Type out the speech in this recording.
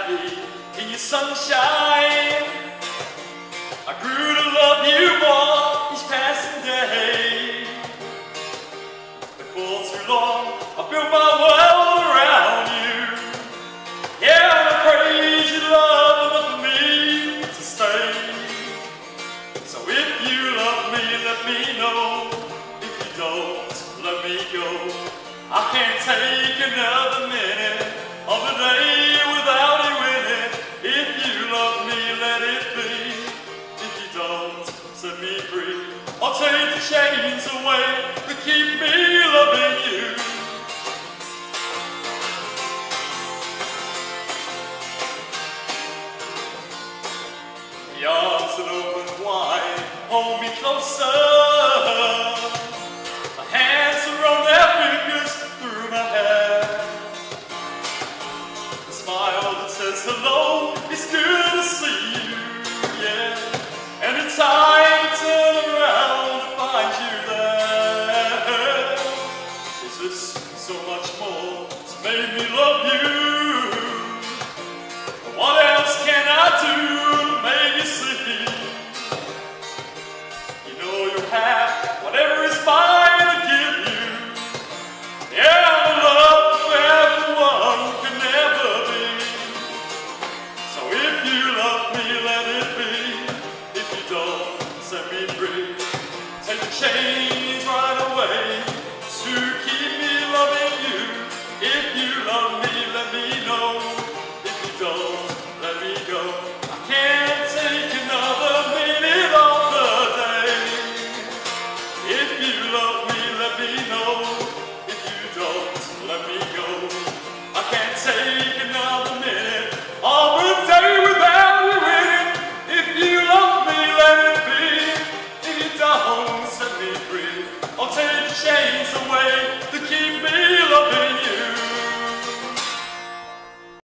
happy in your sunshine. I grew to love you more each passing day. Before too long, I built my world around you. Yeah, and I praise your love enough for me to stay. So if you love me, let me know. If you don't, let me go. I can't take another minute of the day without you in it. If you love me, let it be. If you don't, set me free. I'll take the chains away to keep me loving you. The arms that open wide hold me closer. My hands that run their fingers through my hair. The smile that says hello, it's good to see you, yeah. Anytime I turn around to find you there. Is this so much more to make me love you? What else can I do to make you see? You know you have whatever is mine to give you. Yeah, the love for everyone can never be. So if you love me, let it be. If you don't, set me free. Take the chains right away to keep me loving you. If you love me, let me know. If you don't, let me go. I can't take another minute of the day. If you love me, let me know. If you don't, let me go. I can't take another minute of the day without you in it. If you love me, let it be. If you don't, set me free. I'll take the chains away